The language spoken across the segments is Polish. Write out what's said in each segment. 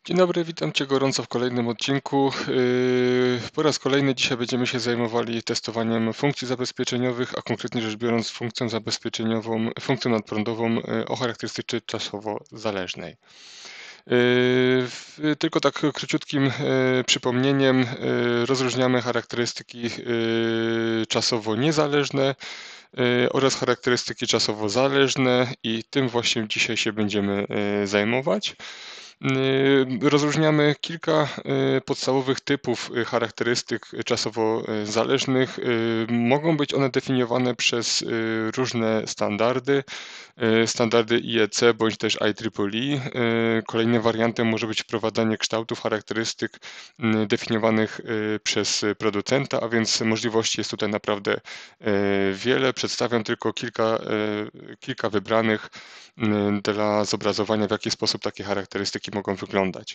Dzień dobry, witam Cię gorąco w kolejnym odcinku. Po raz kolejny dzisiaj będziemy się zajmowali testowaniem funkcji zabezpieczeniowych, a konkretnie rzecz biorąc funkcją nadprądową o charakterystyce czasowo zależnej. Tylko tak króciutkim przypomnieniem rozróżniamy charakterystyki czasowo niezależne oraz charakterystyki czasowo zależne i tym właśnie dzisiaj się będziemy zajmować. Rozróżniamy kilka podstawowych typów charakterystyk czasowo zależnych. Mogą być one definiowane przez różne standardy IEC bądź też IEEE. Kolejnym wariantem może być wprowadzanie kształtów charakterystyk definiowanych przez producenta, a więc możliwości jest tutaj naprawdę wiele. Przedstawiam tylko kilka wybranych dla zobrazowania, w jaki sposób takie charakterystyki mogą wyglądać.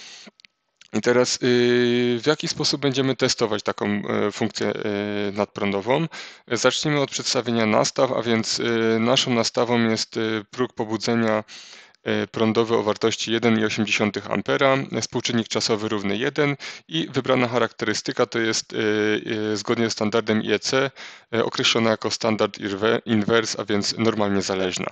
I teraz w jaki sposób będziemy testować taką funkcję nadprądową? Zacznijmy od przedstawienia nastaw, a więc naszą nastawą jest próg pobudzenia prądowy o wartości 1,8 A, współczynnik czasowy równy 1 i wybrana charakterystyka to jest zgodnie ze standardem IEC określona jako standard inverse, a więc normalnie zależna.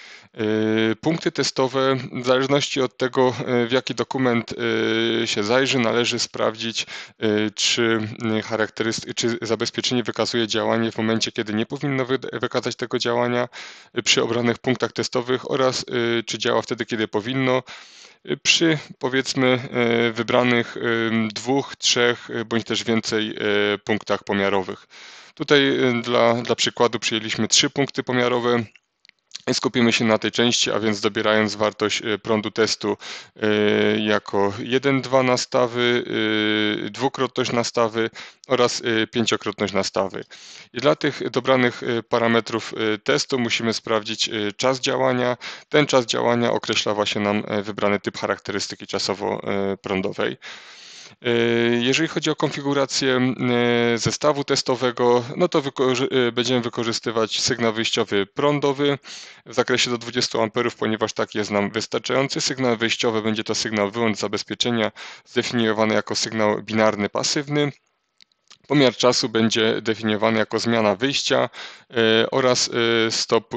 Punkty testowe, w zależności od tego, w jaki dokument się zajrzy, należy sprawdzić, czy zabezpieczenie wykazuje działanie w momencie, kiedy nie powinno wykazać tego działania przy obranych punktach testowych oraz czy działa wtedy, kiedy powinno przy powiedzmy wybranych 2, 3 bądź też więcej punktach pomiarowych. Tutaj dla przykładu przyjęliśmy 3 punkty pomiarowe. Skupimy się na tej części, a więc dobierając wartość prądu testu jako 1,2 nastawy, dwukrotność nastawy oraz pięciokrotność nastawy. I dla tych dobranych parametrów testu musimy sprawdzić czas działania. Ten czas działania określa właśnie nam wybrany typ charakterystyki czasowo-prądowej. Jeżeli chodzi o konfigurację zestawu testowego, no to będziemy wykorzystywać sygnał wyjściowy prądowy w zakresie do 20 A, ponieważ taki jest nam wystarczający. Sygnał wyjściowy będzie to sygnał wyłącz zabezpieczenia zdefiniowany jako sygnał binarny pasywny. Pomiar czasu będzie definiowany jako zmiana wyjścia oraz stop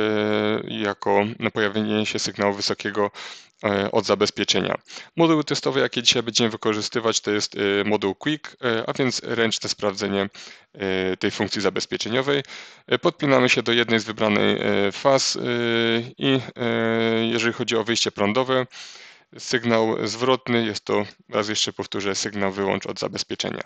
jako pojawienie się sygnału wysokiego od zabezpieczenia. Moduły testowe, jakie dzisiaj będziemy wykorzystywać, to jest moduł Quick, a więc ręczne sprawdzenie tej funkcji zabezpieczeniowej. Podpinamy się do jednej z wybranej faz i jeżeli chodzi o wyjście prądowe, sygnał zwrotny jest to, raz jeszcze powtórzę, sygnał wyłącz od zabezpieczenia.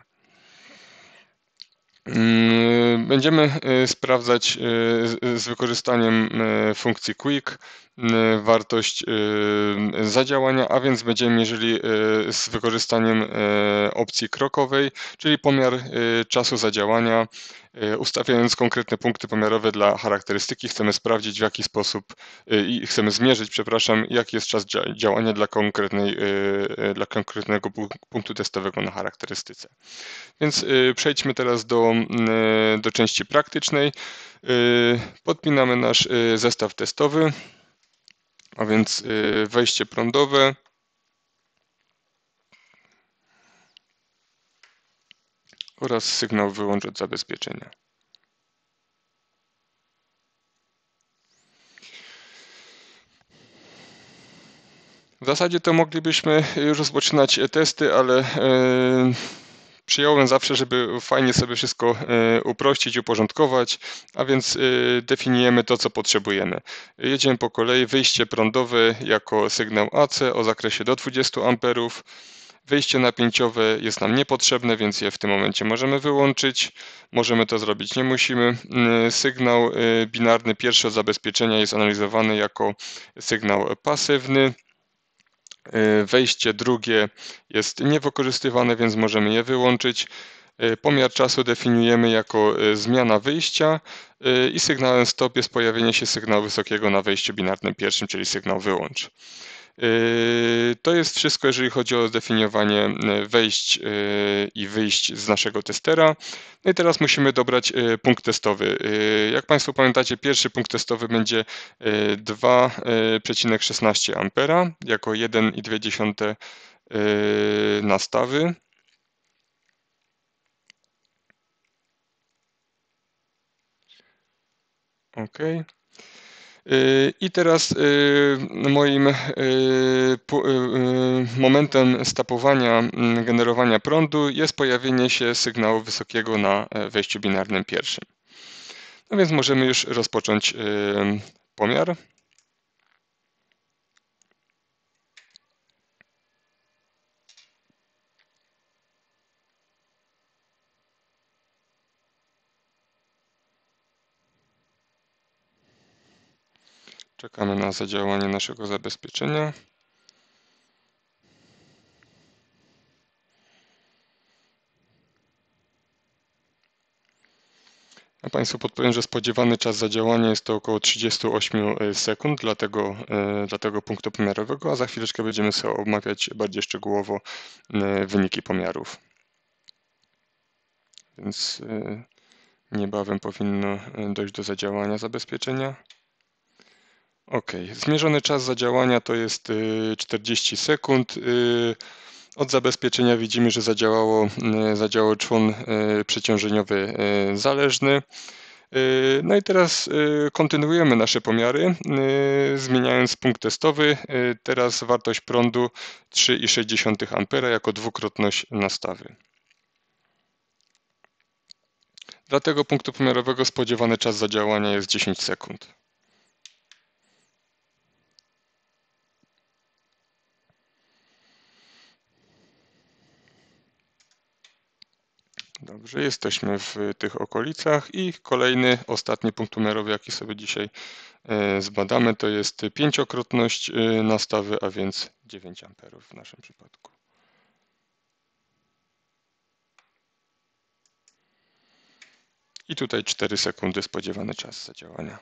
Będziemy sprawdzać z wykorzystaniem funkcji Quick wartość zadziałania, a więc będziemy mierzyli z wykorzystaniem opcji krokowej, czyli pomiar czasu zadziałania. Ustawiając konkretne punkty pomiarowe dla charakterystyki, chcemy sprawdzić, w jaki sposób i chcemy zmierzyć, przepraszam, jaki jest czas działania dla konkretnego punktu testowego na charakterystyce. Więc przejdźmy teraz do części praktycznej. Podpinamy nasz zestaw testowy, a więc wejście prądowe. Oraz sygnał wyłącz od zabezpieczenia. W zasadzie to moglibyśmy już rozpoczynać testy, ale przyjąłem zawsze, żeby fajnie sobie wszystko uprościć, uporządkować, a więc definiujemy to, co potrzebujemy. Jedziemy po kolei. Wyjście prądowe jako sygnał AC o zakresie do 20 A. Wyjście napięciowe jest nam niepotrzebne, więc je w tym momencie możemy wyłączyć. Możemy to zrobić, nie musimy. Sygnał binarny pierwszy od zabezpieczenia jest analizowany jako sygnał pasywny. Wejście drugie jest niewykorzystywane, więc możemy je wyłączyć. Pomiar czasu definiujemy jako zmiana wyjścia i sygnałem stop jest pojawienie się sygnału wysokiego na wejściu binarnym pierwszym, czyli sygnał wyłącz. To jest wszystko, jeżeli chodzi o zdefiniowanie wejść i wyjść z naszego testera. No i teraz musimy dobrać punkt testowy. Jak Państwo pamiętacie, pierwszy punkt testowy będzie 2,16 A jako 1,2 nastawy. OK. I teraz moim momentem stopowania generowania prądu jest pojawienie się sygnału wysokiego na wejściu binarnym pierwszym. No więc możemy już rozpocząć pomiar. Czekamy na zadziałanie naszego zabezpieczenia. Ja Państwu podpowiem, że spodziewany czas zadziałania jest to około 38 sekund dla tego punktu pomiarowego, a za chwileczkę będziemy sobie omawiać bardziej szczegółowo wyniki pomiarów. Więc niebawem powinno dojść do zadziałania zabezpieczenia. OK, zmierzony czas zadziałania to jest 40 sekund. Od zabezpieczenia widzimy, że zadziałał człon przeciążeniowy zależny. No i teraz kontynuujemy nasze pomiary, zmieniając punkt testowy. Teraz wartość prądu 3,6 A jako dwukrotność nastawy. Dla tego punktu pomiarowego spodziewany czas zadziałania jest 10 sekund. Dobrze, jesteśmy w tych okolicach i kolejny, ostatni punkt pomiarowy, jaki sobie dzisiaj zbadamy, to jest 5-krotność nastawy, a więc 9 A w naszym przypadku. I tutaj 4 sekundy spodziewany czas zadziałania.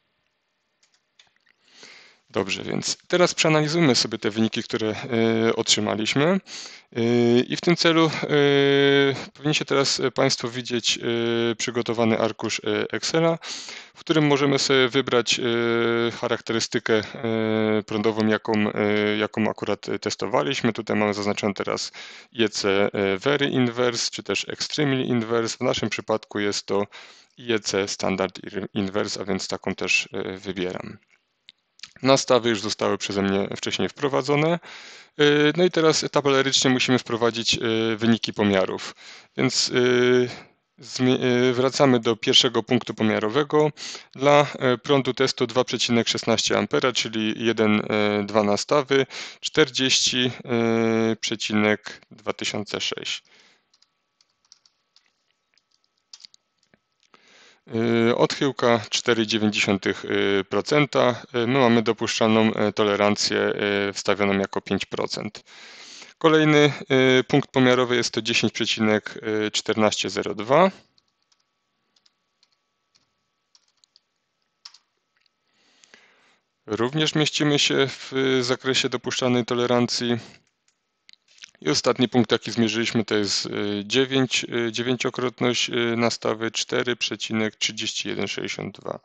Dobrze, więc teraz przeanalizujmy sobie te wyniki, które otrzymaliśmy i w tym celu powinniście teraz Państwo widzieć przygotowany arkusz Excela, w którym możemy sobie wybrać charakterystykę prądową, jaką akurat testowaliśmy. Tutaj mamy zaznaczone teraz IEC Very Inverse, czy też Extremely Inverse. W naszym przypadku jest to IEC Standard Inverse, a więc taką też wybieram. Nastawy już zostały przeze mnie wcześniej wprowadzone. No i teraz tabelerycznie musimy wprowadzić wyniki pomiarów. Więc wracamy do pierwszego punktu pomiarowego. Dla prądu testu 2,16 A, czyli 1,2 nastawy, 40,2006. Odchyłka 4,9%. My mamy dopuszczalną tolerancję wstawioną jako 5%. Kolejny punkt pomiarowy jest to 10,1402. Również mieścimy się w zakresie dopuszczalnej tolerancji. I ostatni punkt, jaki zmierzyliśmy, to jest 9-krotność nastawy 4,3162.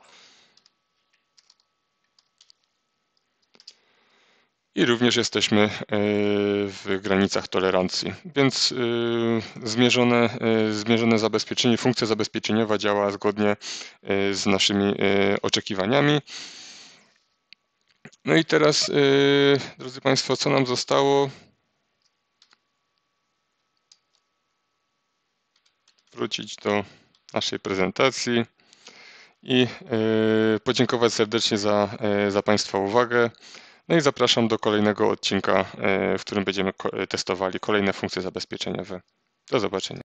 I również jesteśmy w granicach tolerancji, więc zmierzone zabezpieczenie, funkcja zabezpieczeniowa działa zgodnie z naszymi oczekiwaniami. No i teraz, drodzy Państwo, co nam zostało? Wrócić do naszej prezentacji i podziękować serdecznie za Państwa uwagę. No i zapraszam do kolejnego odcinka, w którym będziemy testowali kolejne funkcje zabezpieczeniowe. Do zobaczenia.